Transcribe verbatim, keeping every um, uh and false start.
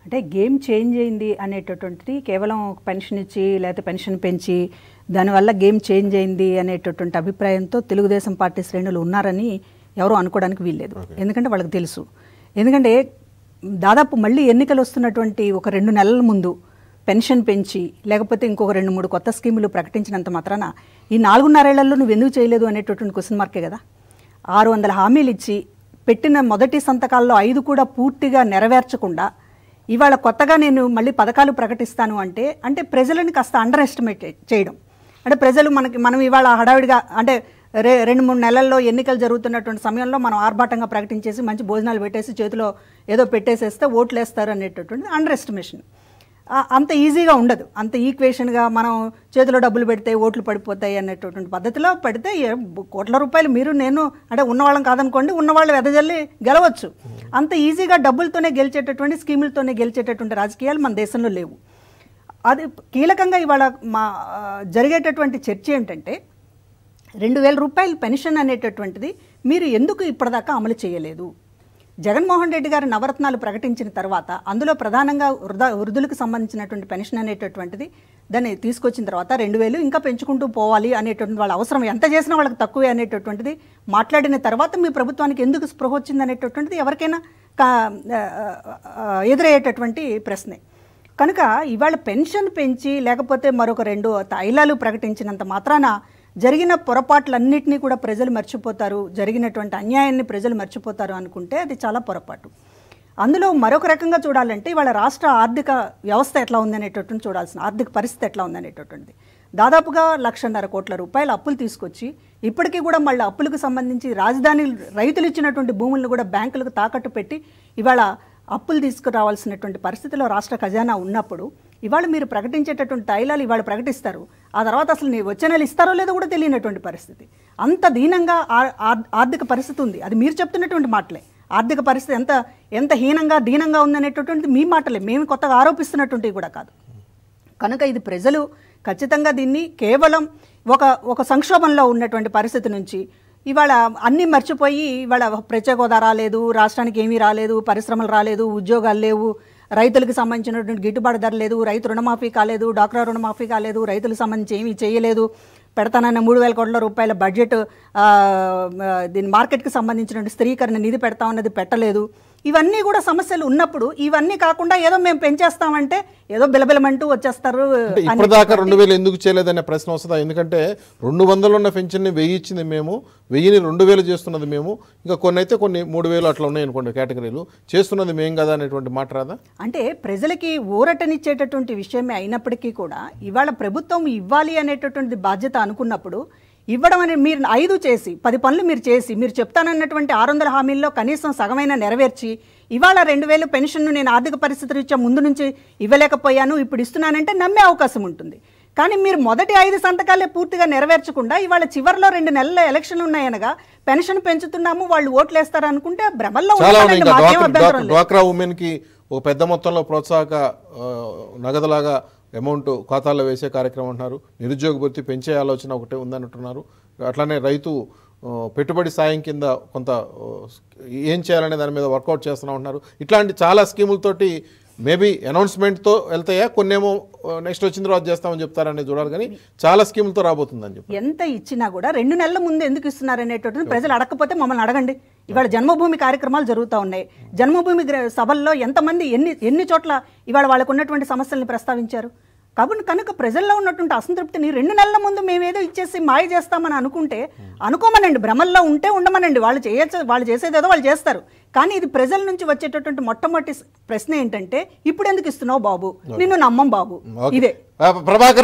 అంటే game change అయింది అనేటటువంటిది కేవలం పెన్షన్ ఇచ్చి లేకపోతే పెన్షన్ పెంచి దానివల్ల గేమ్ చేంజ్ అయింది అనేటటువంటి అభిప్రాయంతో తెలుగుదేశం పార్టీ శ్రేణులు ఉన్నారని ఎవరు అనుకోవడానికి వీల్లేదు. ఎందుకంటే వాళ్ళకి తెలుసు. ఎందుకంటే దాదాపు మళ్ళీ ఎన్నికలు వస్తున్నటువంటి ఒక రెండు నెలల ముందు పెన్షన్ పెంచి లేకపోతే ఇంకొక రెండు మూడు కొత్త స్కీములు ప్రకటించినంత మాత్రాన ఈ నాలుగున్నరేళ్లలో నువ్వు ఎందుకు చేయలేదు అనేటటువంటి క్వశ్చన్ మార్కే కదా. ఆరు వందల హామీలు ఇచ్చి పెట్టిన మొదటి సంతకాల్లో ఐదు కూడా పూర్తిగా నెరవేర్చకుండా ఇవాళ కొత్తగా నేను మళ్ళీ పథకాలు ప్రకటిస్తాను అంటే అంటే ప్రజలని కాస్త అండర్ ఎస్టిమేట్ చేయడం. అంటే ప్రజలు మనకి మనం ఇవాళ హడావిడిగా అంటే రే రెండు మూడు నెలల్లో ఎన్నికలు జరుగుతున్నటువంటి సమయంలో మనం ఆర్భాటంగా ప్రకటించేసి మంచి భోజనాలు పెట్టేసి చేతిలో ఏదో పెట్టేసేస్తే ఓట్లు వేస్తారు అనేటటువంటి అండర్ ఎస్టిమేషన్. అంత ఈజీగా ఉండదు. అంత ఈక్వేషన్గా మనం చేతిలో డబ్బులు పెడితే ఓట్లు పడిపోతాయి అనేటటువంటి పద్ధతిలో పెడితే కోట్ల రూపాయలు మీరు నేను అంటే ఉన్నవాళ్ళం కాదనుకోండి, ఉన్నవాళ్ళు వెదజల్లి గెలవచ్చు. అంత ఈజీగా డబ్బులతోనే గెలిచేటటువంటి స్కీములతోనే గెలిచేటటువంటి రాజకీయాలు మన దేశంలో లేవు. అది కీలకంగా ఇవాళ మా జరిగేటటువంటి చర్చ ఏంటంటే రెండు వేల రూపాయలు పెన్షన్ అనేటటువంటిది మీరు ఎందుకు ఇప్పటిదాకా అమలు చేయలేదు? జగన్మోహన్ రెడ్డి గారు నవరత్నాలు ప్రకటించిన తర్వాత అందులో ప్రధానంగా వృధా వృద్ధులకు సంబంధించినటువంటి పెన్షన్ అనేటటువంటిది దాన్ని తీసుకొచ్చిన తర్వాత రెండు వేలు ఇంకా పెంచుకుంటూ పోవాలి అనేటటువంటి వాళ్ళ అవసరం ఎంత చేసినా వాళ్ళకి తక్కువే అనేటటువంటిది మాట్లాడిన తర్వాత మీ ప్రభుత్వానికి ఎందుకు స్పృహ వచ్చింది అనేటటువంటిది ఎవరికైనా ఎదురయ్యేటటువంటి ప్రశ్నే. కనుక ఇవాళ పెన్షన్ పెంచి లేకపోతే మరొక రెండు తైలాలు ప్రకటించినంత మాత్రాన జరిగిన పొరపాట్లన్నింటినీ కూడా ప్రజలు మర్చిపోతారు, జరిగినటువంటి అన్యాయాన్ని ప్రజలు మర్చిపోతారు అనుకుంటే అది చాలా పొరపాటు. అందులో మరొక రకంగా చూడాలంటే ఇవాళ రాష్ట్ర ఆర్థిక వ్యవస్థ ఎట్లా ఉందనేటటువంటి చూడాల్సిన ఆర్థిక పరిస్థితి ఎట్లా ఉందనేటటువంటిది. దాదాపుగా లక్షన్నర కోట్ల రూపాయల అప్పులు తీసుకొచ్చి ఇప్పటికీ కూడా మళ్ళీ అప్పులకు సంబంధించి రాజధాని రైతులు ఇచ్చినటువంటి భూములను కూడా బ్యాంకులకు తాకట్టు పెట్టి ఇవాళ అప్పులు తీసుకురావాల్సినటువంటి పరిస్థితిలో రాష్ట్ర ఖజానా ఉన్నప్పుడు ఇవాళ మీరు ప్రకటించేటటువంటి తైలాలు ఇవాళ ప్రకటిస్తారు, ఆ తర్వాత అసలు నీ వచ్చే నెల ఇస్తారో లేదో కూడా తెలియనటువంటి పరిస్థితి. అంత దీనంగా ఆర్థిక పరిస్థితి ఉంది. అది మీరు చెప్తున్నటువంటి మాటలే. ఆర్థిక పరిస్థితి ఎంత ఎంత హీనంగా దీనంగా ఉందనేటటువంటిది మీ మాటలే, మేము కొత్తగా ఆరోపిస్తున్నటువంటివి కూడా కాదు. కనుక ఇది ప్రజలు ఖచ్చితంగా దీన్ని కేవలం ఒక ఒక సంక్షోభంలో ఉన్నటువంటి పరిస్థితి నుంచి ఇవాళ అన్నీ మర్చిపోయి ఇవాళ ప్రత్యేక హోదా రాలేదు, రాష్ట్రానికి ఏమీ రాలేదు, పరిశ్రమలు రాలేదు, ఉద్యోగాలు లేవు, రైతులకు సంబంధించినటువంటి గిట్టుబాటు ధర లేదు, రైతు రుణమాఫీ కాలేదు, డాక్రా రుణమాఫీ కాలేదు, రైతులకు సంబంధించి ఏమీ చేయలేదు, పెడతానన్న మూడు వేల కోట్ల రూపాయల బడ్జెట్ దీని మార్కెట్కి సంబంధించినటువంటి స్థిరీకరణ నిధి పెడతామన్నది పెట్టలేదు. ఇవన్నీ కూడా సమస్యలు ఉన్నప్పుడు ఇవన్నీ కాకుండా ఏదో మేము పెంచేస్తామంటే ఏదో బిలబిలమంటూ వచ్చేస్తారు. ఇప్పటిదాకా రెండు వేలు ఎందుకు చేయలేదనే ప్రశ్న వస్తుందా? ఎందుకంటే రెండు వందలు ఉన్న పెన్షన్ని వెయ్యి ఇచ్చింది మేము, వెయ్యిని రెండు వేలు చేస్తున్నది మేము, ఇంకా కొన్ని అయితే కొన్ని మూడు వేలు అట్లా ఉన్నాయి అనుకోండి కేటగిరీలు, చేస్తున్నది మేము కదా అనేటువంటి మాట రాదా? అంటే ప్రజలకి ఊరటనిచ్చేటటువంటి విషయమే అయినప్పటికీ కూడా ఇవాళ ప్రభుత్వం ఇవ్వాలి అనేటటువంటి బాధ్యత అనుకున్నప్పుడు ఇవ్వడం అనేది మీరు ఐదు చేసి పది పనులు మీరు చేసి మీరు చెప్తానన్నటువంటి ఆరు వందల హామీల్లో కనీసం సగమైన నెరవేర్చి ఇవాళ రెండు వేలు పెన్షన్ను నేను ఆర్థిక పరిస్థితులు ఇచ్చా ముందు నుంచి ఇవ్వలేకపోయాను ఇప్పుడు ఇస్తున్నానంటే నమ్మే అవకాశం ఉంటుంది. కానీ మీరు మొదటి ఐదు సంతకాలే పూర్తిగా నెరవేర్చకుండా ఇవాళ చివరిలో రెండు నెలల ఎలక్షన్లు ఉన్నాయనగా పెన్షన్ పెంచుతున్నాము వాళ్ళు ఓట్లు వేస్తారు అనుకుంటే భ్రమల్లో డ్వాక్రా ఉమెన్ కి ఒక పెద్ద మొత్తంలో ప్రోత్సాహక నగదులాగా అమౌంట్ ఖాతాల్లో వేసే కార్యక్రమం అంటున్నారు, నిరుద్యోగ భృతి పెంచే ఆలోచన ఒకటే ఉందంటున్నారు, అట్లానే రైతు పెట్టుబడి సాయం కింద కొంత ఏం చేయాలనే దాని మీద వర్కౌట్ చేస్తున్నాం అంటున్నారు. ఇట్లాంటి చాలా స్కీములతోటి మేబీ అనౌన్స్మెంట్తో వెళ్తాయా, కొన్నేమో నెక్స్ట్ వచ్చిన తర్వాత చేస్తామని చెప్తారనేది చూడాలి, కానీ చాలా స్కీములతో రాబోతుందని చెప్పి ఎంత ఇచ్చినా కూడా రెండు నెలల ముందు ఎందుకు ఇస్తున్నారు అనేటటువంటి ప్రజలు అడగకపోతే మమ్మల్ని అడగండి. ఇవాళ జన్మభూమి కార్యక్రమాలు జరుగుతూ ఉన్నాయి. జన్మభూమి సభల్లో ఎంతమంది ఎన్ని ఎన్ని చోట్ల ఇవాళ వాళ్ళకు ఉన్నటువంటి సమస్యల్ని ప్రస్తావించారు. కాబట్టి కనుక ప్రజల్లో ఉన్నటువంటి అసంతృప్తిని రెండు నెలల ముందు మేమేదో ఇచ్చేసి మాయ చేస్తామని అనుకుంటే అనుకోమనండి, భ్రమల్లో ఉంటే ఉండమనండి, వాళ్ళు చేయొచ్చు, వాళ్ళు చేసేదేదో వాళ్ళు చేస్తారు. కానీ ఇది ప్రజల నుంచి వచ్చేటటువంటి మొట్టమొదటి ప్రశ్న ఏంటంటే ఇప్పుడు ఎందుకు ఇస్తున్నావు బాబు, నిన్ను నమ్మం బాబు, ఇదే. ప్రభాకర్